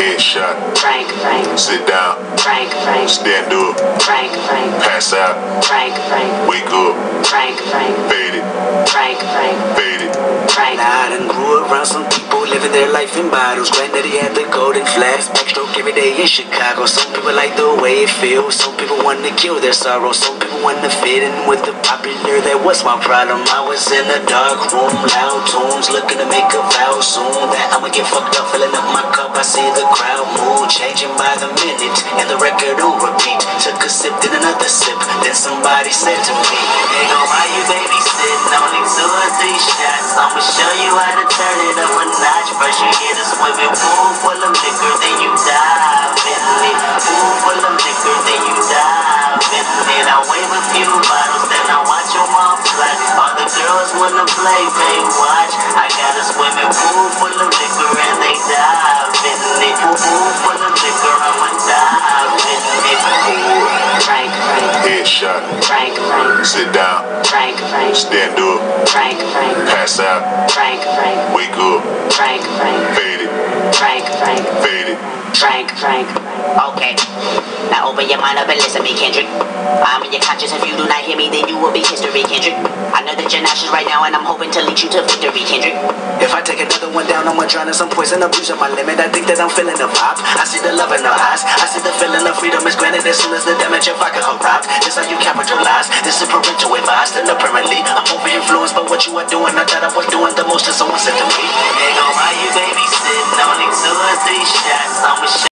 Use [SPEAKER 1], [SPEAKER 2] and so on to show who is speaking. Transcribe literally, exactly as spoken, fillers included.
[SPEAKER 1] Headshot.
[SPEAKER 2] Frank, Frank.
[SPEAKER 1] Sit down.
[SPEAKER 2] Frank, Frank.
[SPEAKER 1] Stand up.
[SPEAKER 2] Frank, Frank.
[SPEAKER 1] Pass out.
[SPEAKER 2] Frank, Frank.
[SPEAKER 1] Wake up.
[SPEAKER 2] Frank, Frank.
[SPEAKER 1] Fade it.
[SPEAKER 2] Frank, Frank.
[SPEAKER 1] Fade it.
[SPEAKER 2] Frank.
[SPEAKER 3] Now I done grew around some people living their life in bottles. Granddaddy had the golden flask, backstroke every day in Chicago. Some people like the way it feels. Some people want to kill their sorrow. Some people want to fit in with the popular. That was my problem. I was in a dark room, loud tunes, looking to make a vow soon that I'ma get fucked up, filling up my cup. I see the crowd mood changing by the minute, and the record on repeat. Took a sip, then another sip. Then somebody said to me, "Hey, go, why you babysitting? Only two or three shots. I'ma show you how to turn it up a notch. First you get a swimming pool full of liquor, then you dive in it. Pool full of liquor, then you dive in it. I wave a few bottles, then I watch them all fly. All the girls wanna play, they watch. I got a swimming pool full of liquor and they dive in it. Pool full of liquor, I'ma dive in it.
[SPEAKER 2] Frank, Frank.
[SPEAKER 1] Headshot.
[SPEAKER 2] Frank, Frank.
[SPEAKER 1] Sit down.
[SPEAKER 2] Frank, Frank.
[SPEAKER 1] Stand up.
[SPEAKER 2] Frank, Frank.
[SPEAKER 1] Pass out.
[SPEAKER 2] Frank, Frank.
[SPEAKER 1] Wake up.
[SPEAKER 2] Frank, Frank.
[SPEAKER 1] Fade it.
[SPEAKER 2] Frank, Frank.
[SPEAKER 1] Fade it.
[SPEAKER 2] Frank, Frank.
[SPEAKER 4] Okay, now open your mind up and listen to me, Kendrick. I'm in your conscience. If you do not hear me, then you will be history, Kendrick. I know that you're nauseous right now, and I'm hoping to lead you to victory, Kendrick.
[SPEAKER 3] If I take another one down, I'ma drown in some poison, abuse of my limit. I think that I'm feeling the vibe. I see the love in her eyes. I see the feeling of freedom is granted as soon as the damage of vodka arrives. This how you capitalize. This is parental advice. And apparently, I'm over influenced by what you are doing. I thought I was doing the most, and someone said to me, "Hey, go, why you babysitting? Only two or three shots. I'ma